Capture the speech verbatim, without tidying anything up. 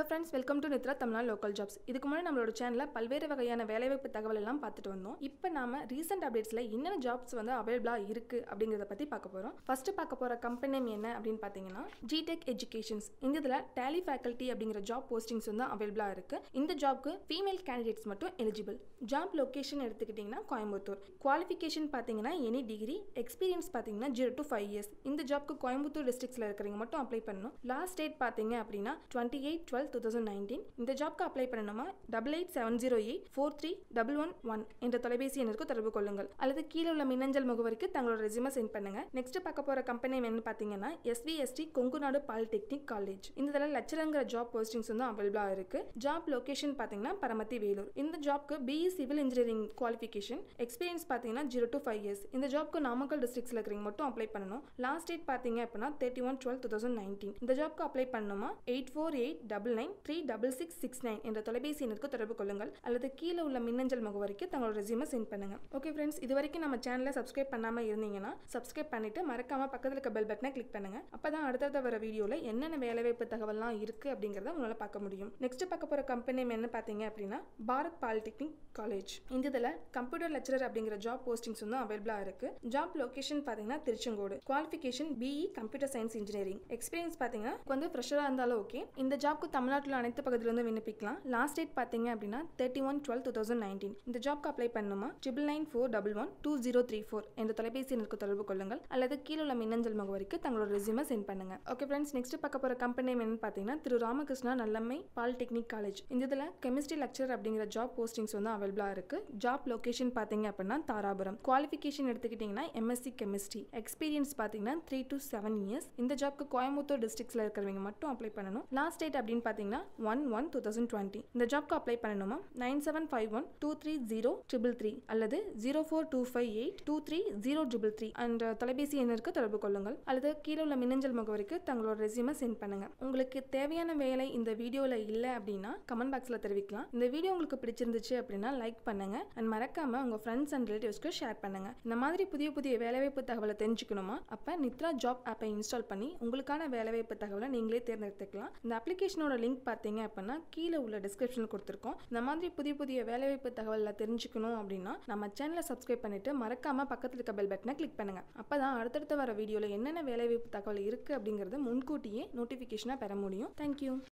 friends, welcome to Nitra Tamil Local Jobs. இதுக்கு முன்னாடி நம்மளோட சேனல்ல பல்வேறு வகையான வேலைவாய்ப்பு தகவல் எல்லாம் பார்த்துட்டு வந்தோம். இப்போ நாம ரீசன்ட் அப்டேட்ஸ்ல என்னென்ன ஜாப்ஸ் வந்து அவைலபிளா இருக்கு அப்படிங்கறத பத்தி பார்க்க போறோம். ஃபர்ஸ்ட் பார்க்க போற கம்பெனி நேம் என்ன அப்படினு பாத்தீங்கன்னா G-Tech Educations. இந்த இதுல Tally Faculty அப்படிங்கற ஜாப் போஸ்டிங்ஸ் வந்து அவைலபிளா இருக்கு. இந்த ஜாப்க்கு ஃபீமேல் கேண்டிடேட்ஸ் மட்டும் எலிஜிபிள். ஜாப் லொகேஷன் எடுத்துக்கிட்டீங்கன்னா கோயம்புத்தூர். குவாலிஃபிகேஷன் பாத்தீங்கன்னா எனி டிகிரி, எக்ஸ்பீரியன்ஸ் பாத்தீங்கன்னா zero to five years. இந்த ஜாப்க்கு கோயம்புத்தூர் டிஸ்ட்ரிக்ட்ஸ்ல இருக்கிறவங்க மட்டும் அப்ளை பண்ணனும். லாஸ்ட் டேட் பாத்தீங்க அப்படினா twenty-eight twelve twenty nineteen. இந்த ஜாப்க்கு அப்ளை பண்ணனுமா eight eight seven zero eight four three one one one என்ற தொலைபேசி எண்ணுக்கு தொடர்பு கொள்ளுங்கள் அல்லது கீழ உள்ள மின்னஞ்சல் முகவரிக்கு தங்களோட ரெஸ்யூமை சென்ட் பண்ணுங்க. நெக்ஸ்ட் பார்க்க போற கம்பெனி என்ன பாத்தீங்கன்னா S V S T Kongunadu polytechnic college. இந்த இதுல லெக்சரர்ங்கற ஜாப் போஸ்டிங்ஸ் வந்து அவைலபிளா இருக்கு. ஜாப் லொகேஷன் பாத்தீங்கன்னா பரமத்தி வேலூர். இந்த ஜாப்க்கு B E civil engineering qualification, experience பாத்தீங்கன்னா zero to five years. இந்த ஜாப்க்கு நாமக்கல் டிஸ்ட்ரிக்ட்ஸ்ல இருக்கிறவங்க மட்டும் அப்ளை பண்ணனும். லாஸ்ட் டேட் பாத்தீங்க அப்படினா thirty-one twelve twenty nineteen. இந்த ஜாப்க்கு அப்ளை பண்ணனுமா eight four eight nine nine three six six six nine என்ற தொலைபேசி எண்ணுக்கு தொடர்பு கொள்ளுங்கள் அல்லது கீழ உள்ள மின்னஞ்சல் முகவரிக்கு தங்களோட ரெஸ்யூமை சென்ட் பண்ணுங்க. ஓகே फ्रेंड्स, இதுவரைக்கும் நம்ம சேனலை சப்ஸ்கிரைப் பண்ணாம இருந்தீங்கன்னா சப்ஸ்கிரைப் பண்ணிட்டு மறக்காம பக்கத்துல இருக்க பெல் பட்டனை கிளிக் பண்ணுங்க. அப்பதான் அடுத்தடுத்த வர வீடியோல என்னென்ன வேலைவாய்ப்பு தகவல்லாம் இருக்கு அப்படிங்கறத உங்களால பார்க்க முடியும். நெக்ஸ்ட் பார்க்க போற கம்பெனி என்ன பாத்தீங்க அப்படின்னா பாரத் பாலிடெக்னிக் காலேஜ். இந்த இதுல கம்ப்யூட்டர் லெக்சரர் அப்படிங்கிற ஜாப் போஸ்டிங்ஸ் வந்து அவைலபிளா இருக்கு. ஜாப் லொகேஷன் பாத்தீங்கன்னா Tiruchengode. Qualification B E computer science engineering, experience பாத்தீங்கன்னா கொஞ்சம் ஃப்ரெஷரா இருந்தாலும் ஓகே. இந்த ஜாப்க்கு தமிழ்நாட்டுல அனைத்து பகுதியிலிருந்து விண்ணப்பிக்கலாம். லாஸ்ட் டேட் பாத்தீங்க அப்படின்னா thirty-one twelve twenty nineteen. இந்த ஜாப்க்கு அப்ளை பண்ணனுமா nine nine four one one two zero three four என்ற தொலைபேசி எண்ணுக்கு தொடர்பு கொள்ளுங்கள் அல்லது கீழ உள்ள மின்னஞ்சல் முகவரிக்கு தங்களோட ரெஸ்யூமை சென்ட் பண்ணுங்க. ஓகே फ्रेंड्स, நெக்ஸ்ட் பார்க்க போற கம்பெனி என்ன பாத்தீங்கன்னா திரு ராமகிருஷ்ணா நல்லம்மை பாலிடெக்னிக் காலேஜ். இந்த இதுல கெமிஸ்ட்ரி லெக்சரர் அப்படிங்கிற ஜாப் போஸ்டிங்ஸ் வந்து அவைலபிளா இருக்கு. ஜாப் லொகேஷன் பாத்தீங்க அப்படின்னா தாராபுரம். குவாலிஃபிகேஷன் எடுத்துக்கிட்டீங்கன்னா M S c chemistry, experience பாத்தீங்கன்னா three to seven years. இந்த ஜாப்க்கு கோயம்புத்தூர் டிஸ்ட்ரிக்ட்ஸ்ல இருக்கிறவங்க மட்டும் அப்ளை பண்ணனும். லாஸ்ட் டேட் அப்படின்னு பாத்தீங்கன்னா one one twenty twenty. இந்த ஜாப்க்கு அப்ளை பண்ணனுமா nine seven five one two three zero three three அல்லது zero four two five eight two three zero three three என்ற தொலைபேசி எண்ணிற்கு தொடர்பு கொள்ளுங்கள் அல்லது கீழ உள்ள மின்னஞ்சல் முகவரிக்கு தங்களோட ரெஸ்யூமை சென்ட் பண்ணுங்க. உங்களுக்கு தேவையான வேலை இந்த வீடியோல இல்ல அப்படின்னா கமெண்ட் பாக்ஸ்ல தெரிவிக்கலாம். இந்த வீடியோ உங்களுக்கு பிடிச்சிருந்துச்சு அப்படின்னா லைக் பண்ணுங்க அண்ட் மறக்காம உங்க ஃப்ரெண்ட்ஸ் அண்ட் ரிலேட்டிவ்ஸ்க்கு ஷேர் பண்ணுங்க. இந்த மாதிரி புதிய புதிய வேலைவாய்ப்பு தகவலை தெரிஞ்சுக்கணுமா அப்ப நித்ரா ஜாப் ஆப்பை இன்ஸ்டால் பண்ணி உங்களுக்கான வேலைவாய்ப்பு தகவலை நீங்களே தேர்ந்தெடுத்துக்கலாம். இந்த அப்ளிகேஷனோட லிங்க் பாத்தீங்க அப்படின்னா கீழ உள்ள டிஸ்கிரிப்ஷன்ல கொடுத்திருக்கோம். இந்த மாதிரி புதிய புதிய வேலைவாய்ப்பு தகவலை தெரிஞ்சுக்கணும் அப்படின்னா நம்ம சேனலை சப்ஸ்கிரைப் பண்ணிட்டு மறக்காம பக்கத்துல இருக்க பெல் பட்டனை கிளிக் பண்ணுங்க. அப்பதான் அடுத்தடுத்த வர வீடியோல என்னென்ன வேலைவாய்ப்பு தகவல் இருக்கு அப்படிங்கறது முன்கூட்டியே நோட்டிபிகேஷனா பெற முடியும். தேங்க்யூ.